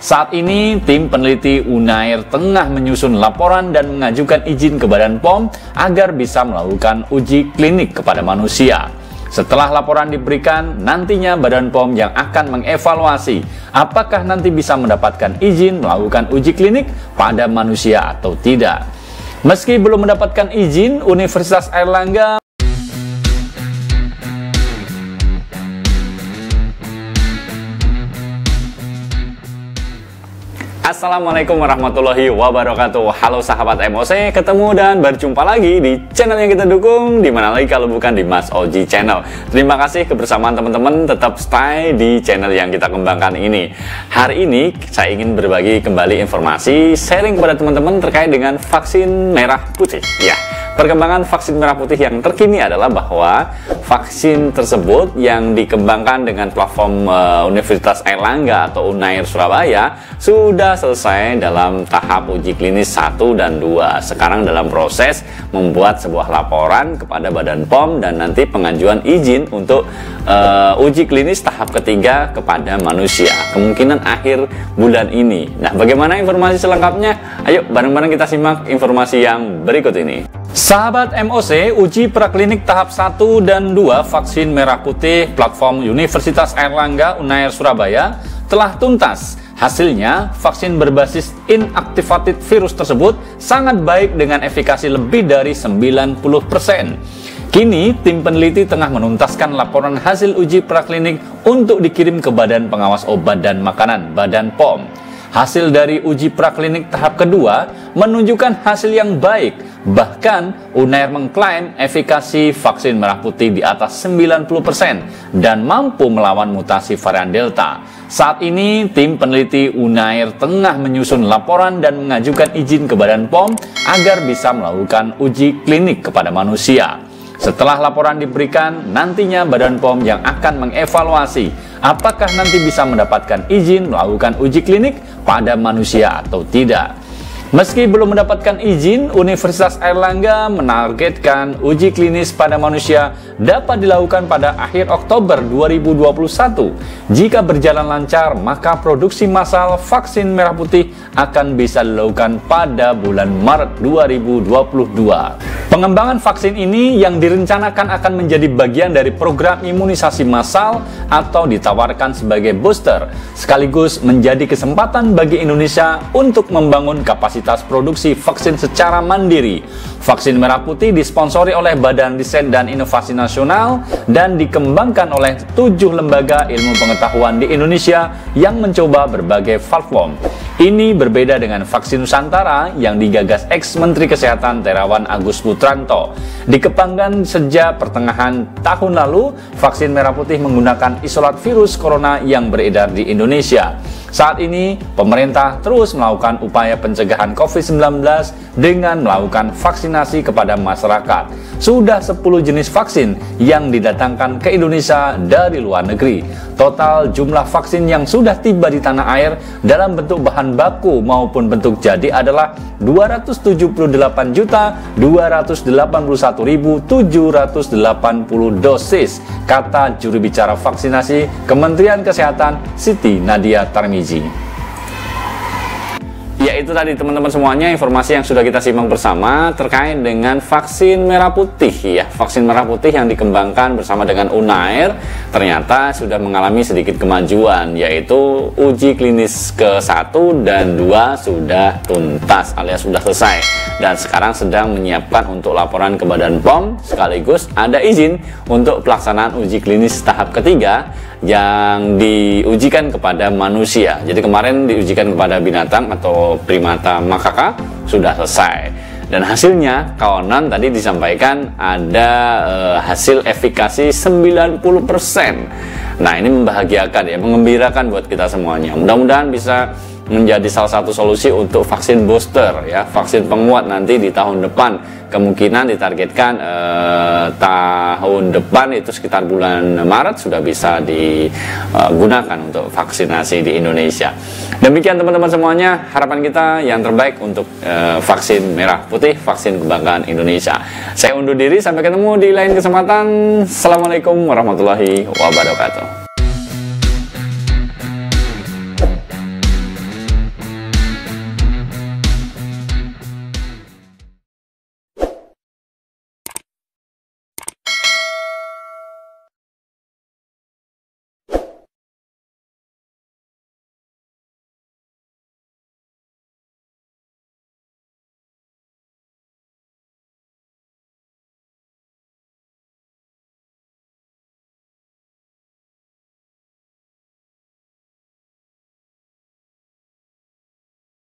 Saat ini, tim peneliti Unair tengah menyusun laporan dan mengajukan izin ke Badan POM agar bisa melakukan uji klinik kepada manusia. Setelah laporan diberikan, nantinya Badan POM yang akan mengevaluasi apakah nanti bisa mendapatkan izin melakukan uji klinik pada manusia atau tidak. Meski belum mendapatkan izin, Universitas Airlangga Assalamualaikum warahmatullahi wabarakatuh. Halo sahabat MOC, ketemu dan berjumpa lagi di channel yang kita dukung. Dimana lagi kalau bukan di Mas Oji Channel. Terima kasih kebersamaan teman-teman, tetap stay di channel yang kita kembangkan ini. Hari ini saya ingin berbagi kembali informasi, sharing kepada teman-teman terkait dengan vaksin merah putih. Ya, perkembangan vaksin merah putih yang terkini adalah bahwa vaksin tersebut yang dikembangkan dengan platform Universitas Airlangga atau Unair Surabaya sudah selesai dalam tahap uji klinis 1 dan 2. Sekarang dalam proses membuat sebuah laporan kepada Badan POM dan nanti pengajuan izin untuk uji klinis tahap ketiga kepada manusia. Kemungkinan akhir bulan ini. Nah, bagaimana informasi selengkapnya? Ayo bareng-bareng kita simak informasi yang berikut ini. Sahabat MOC, uji praklinik tahap 1 dan 2 vaksin merah putih platform Universitas Airlangga Unair Surabaya telah tuntas. Hasilnya, vaksin berbasis inactivated virus tersebut sangat baik dengan efikasi lebih dari 90%. Kini, tim peneliti tengah menuntaskan laporan hasil uji praklinik untuk dikirim ke Badan Pengawas Obat dan Makanan (Badan POM). Hasil dari uji praklinik tahap kedua menunjukkan hasil yang baik. Bahkan, Unair mengklaim efikasi vaksin merah putih di atas 90% dan mampu melawan mutasi varian Delta. Saat ini, tim peneliti Unair tengah menyusun laporan dan mengajukan izin ke Badan POM agar bisa melakukan uji klinik kepada manusia. Setelah laporan diberikan, nantinya Badan POM yang akan mengevaluasi apakah nanti bisa mendapatkan izin melakukan uji klinik pada manusia atau tidak. Meski belum mendapatkan izin, Universitas Airlangga menargetkan uji klinis pada manusia dapat dilakukan pada akhir Oktober 2021. Jika berjalan lancar, maka produksi massal vaksin merah putih akan bisa dilakukan pada bulan Maret 2022. Pengembangan vaksin ini yang direncanakan akan menjadi bagian dari program imunisasi massal atau ditawarkan sebagai booster, sekaligus menjadi kesempatan bagi Indonesia untuk membangun kapasitas produksi vaksin secara mandiri. Vaksin merah putih disponsori oleh Badan Riset dan Inovasi Nasional dan dikembangkan oleh 7 lembaga ilmu pengetahuan di Indonesia yang mencoba berbagai platform. Ini berbeda dengan vaksin Nusantara yang digagas ex-Menteri Kesehatan Terawan Agus Putranto. Dikembangkan sejak pertengahan tahun lalu, vaksin merah putih menggunakan isolat virus corona yang beredar di Indonesia. Saat ini, pemerintah terus melakukan upaya pencegahan COVID-19 dengan melakukan vaksinasi kepada masyarakat. Sudah 10 jenis vaksin yang didatangkan ke Indonesia dari luar negeri. Total jumlah vaksin yang sudah tiba di tanah air dalam bentuk bahan baku maupun bentuk jadi adalah 278.281.780 dosis, kata juru bicara vaksinasi Kementerian Kesehatan Siti Nadia Tarmizi. Ya, itu tadi teman-teman semuanya informasi yang sudah kita simak bersama terkait dengan vaksin merah putih ya. Vaksin merah putih yang dikembangkan bersama dengan Unair ternyata sudah mengalami sedikit kemajuan, yaitu uji klinis ke-1 dan 2 sudah tuntas alias sudah selesai dan sekarang sedang menyiapkan untuk laporan ke Badan POM, sekaligus ada izin untuk pelaksanaan uji klinis tahap ketiga yang diujikan kepada manusia. Jadi kemarin diujikan kepada binatang atau primata makaka sudah selesai. Dan hasilnya kawanan tadi disampaikan ada hasil efikasi 90%. Nah, ini membahagiakan ya, mengembirakan buat kita semuanya. Mudah-mudahan bisa menjadi salah satu solusi untuk vaksin booster ya, vaksin penguat nanti di tahun depan. Kemungkinan ditargetkan tahun depan itu sekitar bulan Maret sudah bisa digunakan untuk vaksinasi di Indonesia. Demikian teman-teman semuanya, harapan kita yang terbaik untuk vaksin merah putih, vaksin kebanggaan Indonesia. Saya undur diri, sampai ketemu di lain kesempatan. Assalamualaikum warahmatullahi wabarakatuh.